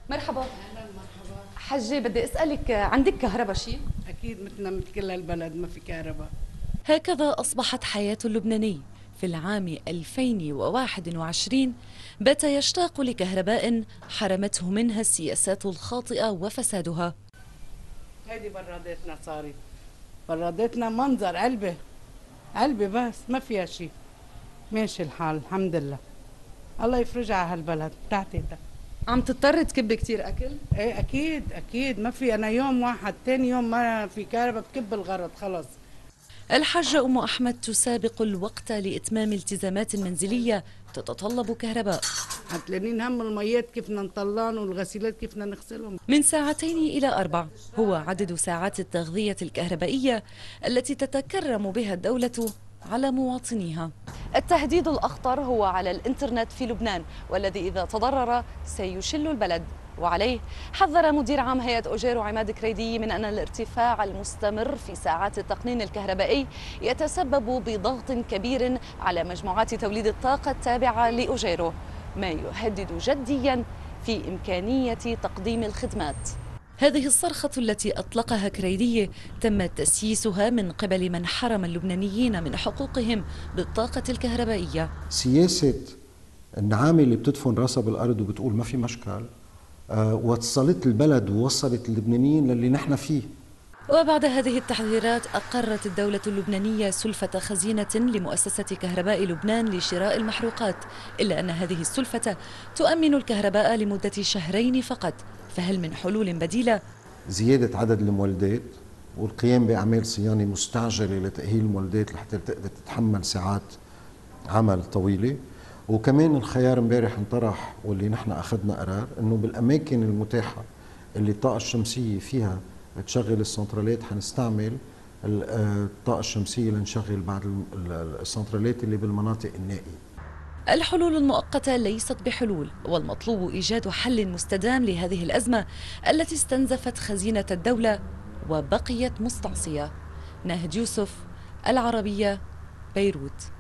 مرحبا. اهلا مرحبا. حجة بدي أسألك، عندك كهرباء شيء؟ اكيد مثلنا مثل كل هالبلد ما في كهرباء. هكذا أصبحت حياة اللبناني في العام 2021. بات يشتاق لكهرباء حرمته منها السياسات الخاطئة وفسادها. هيدي برادتنا صارت، برادتنا منظر علبة علبة بس ما فيها شيء. ماشي الحال الحمد لله، الله يفرجها على هالبلد بتاعتي. عم تضطر تكبي كتير أكل؟ ايه اكيد اكيد ما في. انا يوم واحد تاني يوم ما في كهرباء بكب الغرض خلص. الحاجة أم أحمد تسابق الوقت لإتمام التزامات منزلية تتطلب كهرباء. هتلاقيني هم الميات كيف بدنا نطلعن والغسيلات كيف بدنا نغسلهم. من 2 إلى 4 هو عدد ساعات التغذية الكهربائية التي تتكرم بها الدولة على مواطنيها. التهديد الأخطر هو على الإنترنت في لبنان، والذي إذا تضرر سيشل البلد. وعليه حذر مدير عام هيئة أوجيرو عماد كريدي من أن الارتفاع المستمر في ساعات التقنين الكهربائي يتسبب بضغط كبير على مجموعات توليد الطاقة التابعة لأوجيرو، ما يهدد جديا في إمكانية تقديم الخدمات. هذه الصرخة التي أطلقها كريدي تم تسييسها من قبل من حرم اللبنانيين من حقوقهم بالطاقة الكهربائية. سياسة النعامة اللي بتدفن راسها بالأرض وبتقول ما في مشكل، وصلت البلد ووصلت اللبنانيين للي نحن فيه. وبعد هذه التحذيرات أقرت الدولة اللبنانية سلفة خزينة لمؤسسة كهرباء لبنان لشراء المحروقات، إلا أن هذه السلفة تؤمن الكهرباء لمدة 2 شهرين فقط، فهل من حلول بديلة؟ زيادة عدد المولدات والقيام بأعمال صيانة مستعجلة لتأهيل المولدات لحتى تقدر تتحمل ساعات عمل طويلة. وكمان الخيار امبارح انطرح واللي نحن أخذنا قرار أنه بالأماكن المتاحة اللي الطاقة الشمسية فيها تشغل السنترالات حنستعمل الطاقة الشمسية لنشغل بعض السنترالات اللي بالمناطق النائية. الحلول المؤقتة ليست بحلول، والمطلوب إيجاد حل مستدام لهذه الأزمة التي استنزفت خزينة الدولة وبقيت مستعصية. ناهد يوسف، العربية، بيروت.